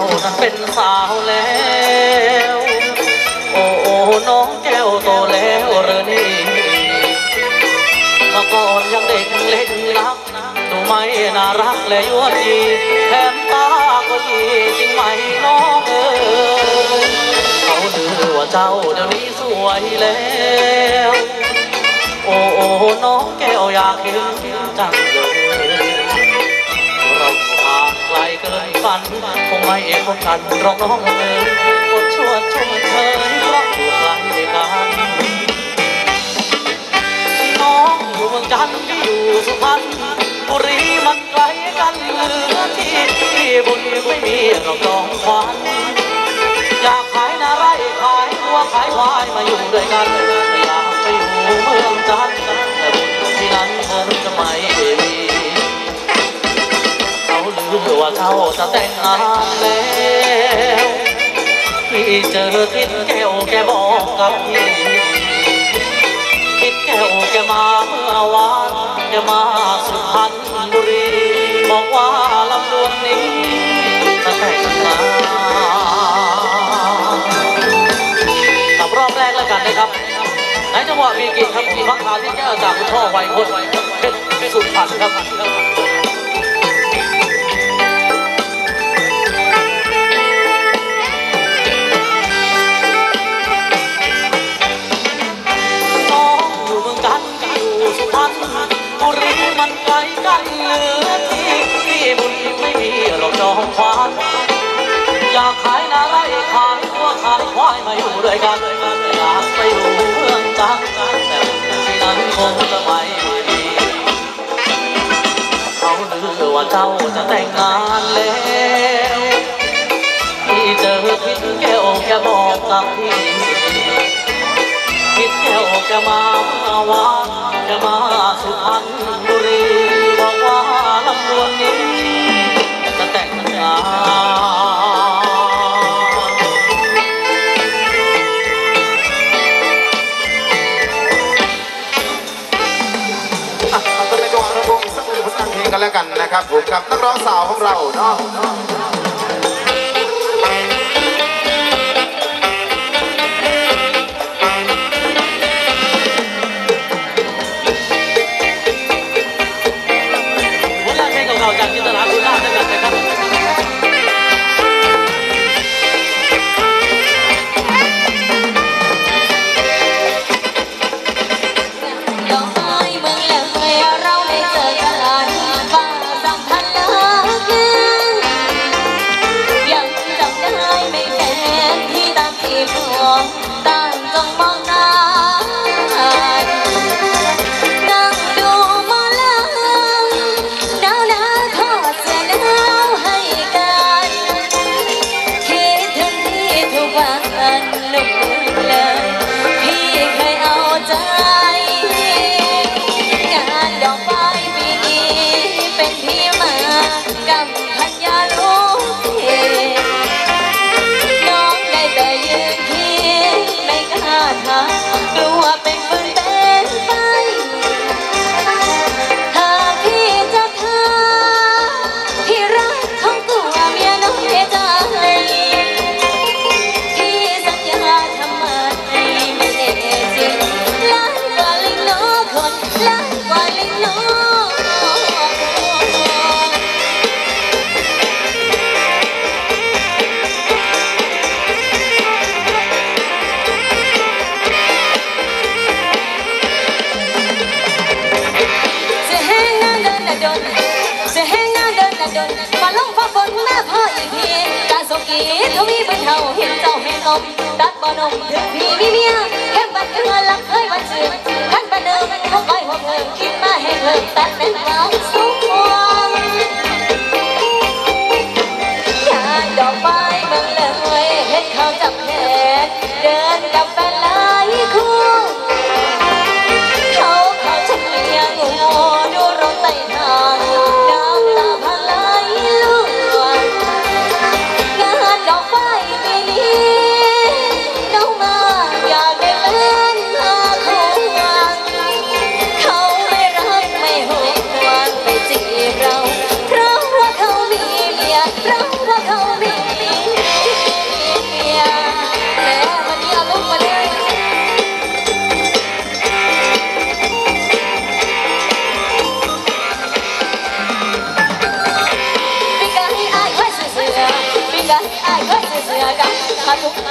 นั้นเป็นสาวแล้วโอ้โอ้น้องแก้วโตแล้วหรือนี่เมื่อก่อนยังเด็กเล็กรักดูไม่น่ารักและยั่วยีแถมตาก็ยีจริงไหมน้องเขาลือว่าเจ้าเดี๋ยวนี้สวยแล้วโอ้โอ้น้องแก้วอยากเห็นจังเลยเราห่างไกลเกินฝันคงไม่พบกันหรอกน้องอดชวนชมเชยเพราะอยู่ไกลกันน้องอยู่เมืองจันทร์อยู่สุพรรณบุรีมันไกลกันเหลือที่บุญไม่มีเราจองควันอยากขายนาไร่ขายวัวขายควายมาอยู่ด้วยกันอยากไปอยู่เมืองจันทร์แต่บุญที่นั้นคงจะไม่มีเขาลือว่าเขาจะแต่งงานแล้วพี่เจอทิดแก้วแกบอกกับพี่ทิดแก้วแกมาเมื่อวานแกมาสุพรรณบุรีบอกว่าลำดวนนี้จะแต่งงานกับรอบแรกแล้วกันนะครับในจังหวะมีกิจครับผมฟังข่าวที่แก้วจากคุณพ่อไวยพจน์เป็นสุพรรณครับสุพรรณบุรีมันไกลกันเหลือที่บุญไม่มีเราจองควันอยากขายนาไร่ขายวัวขายควายมาอยู่ด้วยกันอยากไปอยู่เมืองจันทร์แต่ที่นั้นคงจะไม่ดีเขาลือว่าเจ้าจะแต่งงานแล้วที่เจอทิดแก้วแกบอกกับพี่ทิดแก้วแกมาเมื่อวานแกมาสุพรรณบุรีบอกว่าลำดวนนี้จะแต่งงานก็ในจังหวะระวงอีกสักหนึ่งผลงานเพลงกันแล้วกันนะครับผมกับนักร้องสาวของเราเนาะจากจินตนาคุณล่าด้วยกันนะครับดอกไม้เมืองเลยเราได้เจอกันฟ้าสัมพันธ์ละคืนยังจำได้ไม่แพ้ที่ตามที่พวงต่างจงมองหน้านั่งดูหมอลำหนาวหนาวทอดเสื้อหนาวให้กันคิดถึงที่ทุกวันนุ่มเลยพี่เคยเอาใจงานดอกไม้ปีนี้เป็นที่มากำพันยาลูกน้องได้แต่ยืนคิดไม่กล้าถามกลัวเป็นฟืนเป็นไฟถ้าพี่จะทำที่รักของตัวเมียน้อยใจพี่สัญญาทำไมไม่แน่จริงล้านกว่าลิงน้อคนล้านกว่าลิงน้อมาลงฟ้าฝนแม่พ่ออีกทีตาสกีทวีเป็นเฮาเห็นเจ้าแม่นมตัดบ่อนมถึงพี่มีเมียแค่บัดเดือนลักเคยวันชื่อท่านประเดิมเขาคอยหัวเงินคิดมาให้เพิ่มตัดเป็นความสุขงานดอกไม้เมืองเลยเห็นเขาจับแขนเดินกับแฟนหลายคู่เขาชมเมียงูดูรถไต่ทางน้ำตาพังไหลลุ่มงานดอกไฟปีนี้น้องมาอยากได้แฟนมาควงเขาไม่รักไม่ห่วงไปจีบเรา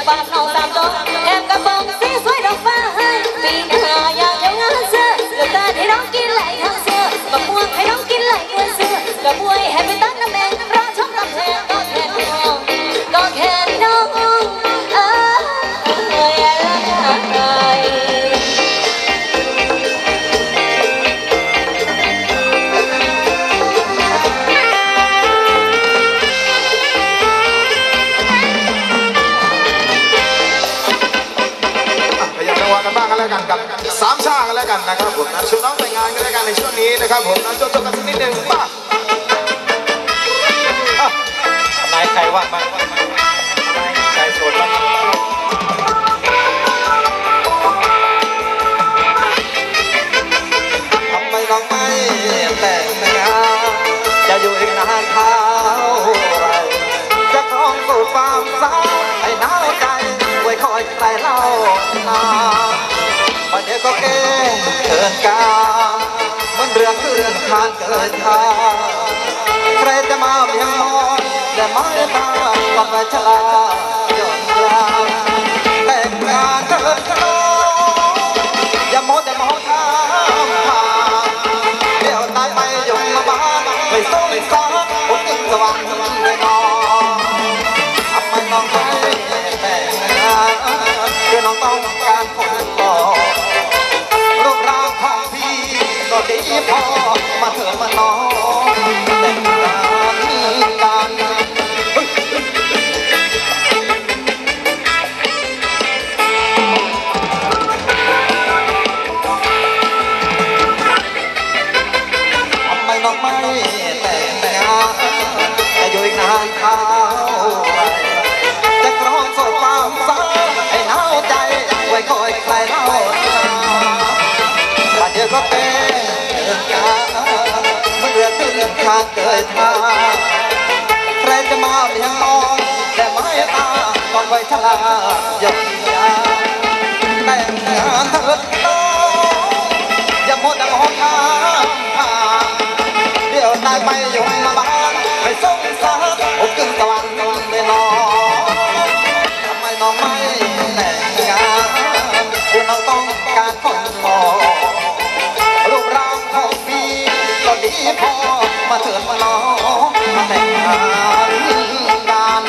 ฝากน้อง3 ตัวแถมกระป๋องสีสวยดอกฟ้าให้ปีหน้าอยากเที่ยวงานเสื้อลูกตาให้น้องกินไหลทางเสื้อมะม่วงให้น้องกินไหลเงินเสื้อกระบวยให้ไปตั้งน้ำแดงรอชมกำแพงก็แค่น้องก็แค่น้องกันบ้างกันแล้วกันกับ3 ชากันแล้วกันนะครับผมนะชวนน้องแต่งงานกันแล้วกันในช่วงนี้นะครับผมนะจบกันสักนิดหนึ่งป่ะนายใครว่างบ้างใครโสดบ้างทำไมน้องไม่แต่งงานจะอยู่อีกนานเท่าไรจะครองสู่ความสาวให้หนาวใจไว้คอยใครเล่าประเดี๋ยวก็เก่งเกินกามันเรือขึ้นทานเกินทางใครจะมาเพียงมองแต่ไม่มาต้องไปชลาหย่อนยาวแต่งงานเถิดกระโดดอย่าโม้แต่มองทางผ่านเดี๋ยวตายไปยกมาบ้านไม่สงสารคนยิ่งสว่างเลยนอนทำไมน้องไม่แต่งงานคือน้องต้องการคนต่อรูปร่างของพี่ก็ดีพอมาเถิดมาน้องแต่งงานกันทำไมน้องไม่แต่งงานจะอยู่อีกนานเท่าไรจะครองโซ่ความสาวให้หนาวใจไว้คอยใครเล่าป่านเดียวก็เป็นกาเมื่อเรือขึ้นทางเกิดทางใครจะมาเพียงมองแต่ไม่ตาต้องไว้ชลาหย่อนยาวแต่งงานเถิดน้องอย่าโมแต่มองทางผ่านเดี๋ยวตายไปอยู่มาบ้านไม่สงสารอกกึ่งตะวันเลยน้องทำไมน้องไม่แต่งงานคือน้องต้องการคนพอรูปร่างของพี่ก็ดีพอมาเถิดมาน้องมาแต่งงานกัน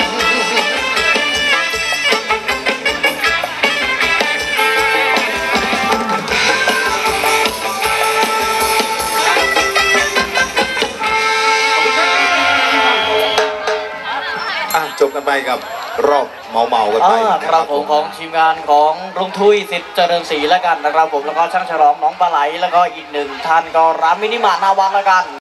จบกันไปกับรอบเมากันไปครับผมของทีมงานของลุงทุยสิทธิ์เจริญศรีแล้วกันนะครับผมแล้วก็ช่างฉลองน้องปลาไหลแล้วก็อีก1 ท่านก็ร้านมินิมาร์ทนาวังแล้วกัน